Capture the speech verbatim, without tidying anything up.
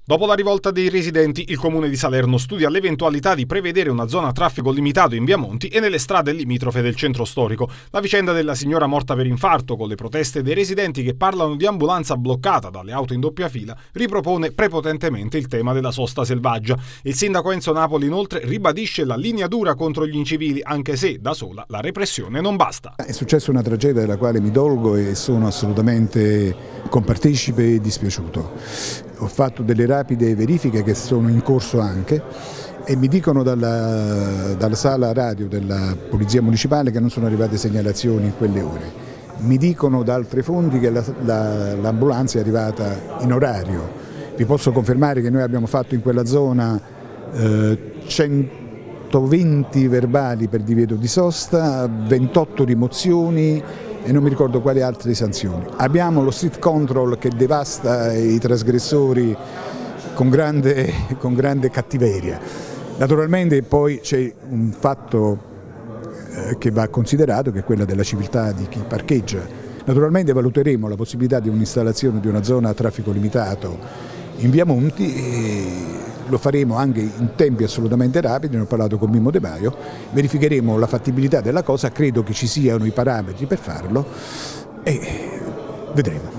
Dopo la rivolta dei residenti, il comune di Salerno studia l'eventualità di prevedere una zona a traffico limitato in via Monti e nelle strade limitrofe del centro storico. La vicenda della signora morta per infarto, con le proteste dei residenti che parlano di ambulanza bloccata dalle auto in doppia fila, ripropone prepotentemente il tema della sosta selvaggia. Il sindaco Enzo Napoli inoltre ribadisce la linea dura contro gli incivili, anche se da sola la repressione non basta. È successa una tragedia della quale mi dolgo e sono assolutamente compartecipe e dispiaciuto. Ho fatto delle rapide verifiche che sono in corso anche e mi dicono dalla, dalla sala radio della Polizia Municipale che non sono arrivate segnalazioni in quelle ore. Mi dicono da altre fonti che l'ambulanza è arrivata in orario. Vi posso confermare che noi abbiamo fatto in quella zona eh, centoventi verbali per divieto di sosta, ventotto rimozioni e non mi ricordo quali altre sanzioni. Abbiamo lo street control che devasta i trasgressori con grande, con grande cattiveria. Naturalmente poi c'è un fatto eh, che va considerato, che è quella della civiltà di chi parcheggia. Naturalmente valuteremo la possibilità di un'installazione di una zona a traffico limitato in via Monti e lo faremo anche in tempi assolutamente rapidi. Ne ho parlato con Mimmo De Maio, verificheremo la fattibilità della cosa, credo che ci siano i parametri per farlo e vedremo.